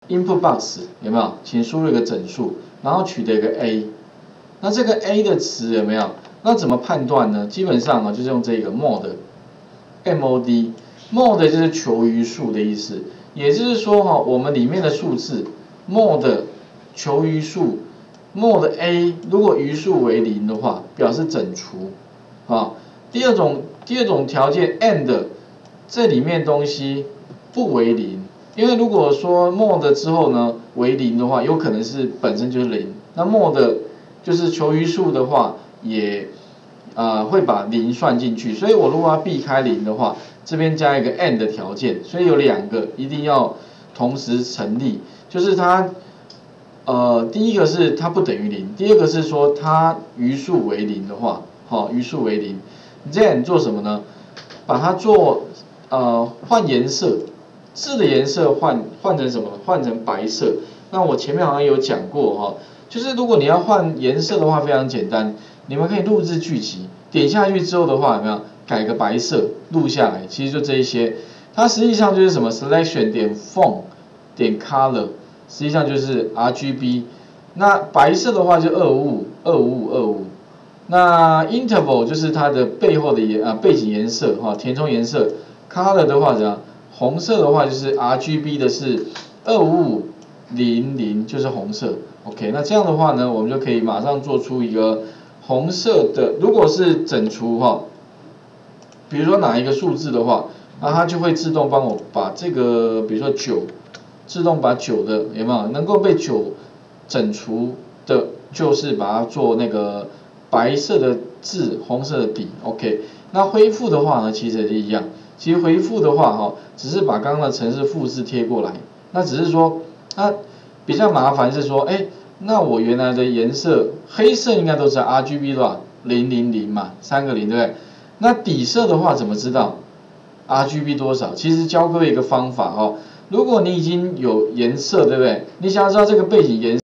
input box 有没有？请输入一个整数，然后取得一个 a。那这个 a 的词有没有？那怎么判断呢？基本上就是用这个 mod，mod 就是求余数的意思。也就是说我们里面的数字 mod 求余数 mod a 如果余数为0的话，表示整除第二种条件 and 这里面东西不为0，因为如果说 mod 之后呢为0的话，有可能是本身就是0。那 mod 就是求余数的话，也会把0算进去。所以我如果要避开0的话，这边加一个 and 的条件，所以有2个一定要同时成立，就是它第一个是它不等于0，第二个是说它余数为0的话，余数为0。then 做什么呢？把它做换颜色，字的颜色换成什么？换成白色。那我前面好像有讲过就是如果你要换颜色的话，非常简单，你们可以录制剧集，点下去之后的话，有没有改个白色录下来？其实就这一些，它实际上就是什么 selection 点 font 点 color， 实际上就是 RGB。那白色的话就255。那 interval 就是它的背后的背景颜色填充颜色 ，color 的话怎样？红色的话就是 RGB 的是25500，就是红色。OK， 那这样的话呢，我们就可以马上做出一个红色的，如果是整除比如说哪一个数字的话，那它就会自动帮我把这个，比如说9，自动把9的有没有能够被9整除的，就是把它做那个白色的字，红色的底 ，OK。那恢复的话呢，其实也是一样。其实恢复的话只是把刚刚的程式复制贴过来。那只是说它比较麻烦是说，那我原来的颜色黑色应该都是 RGB 多少000嘛，3个0对不对？那底色的话怎么知道 RGB 多少？其实教各位一个方法如果你已经有颜色对不对？你想要知道这个背景颜色。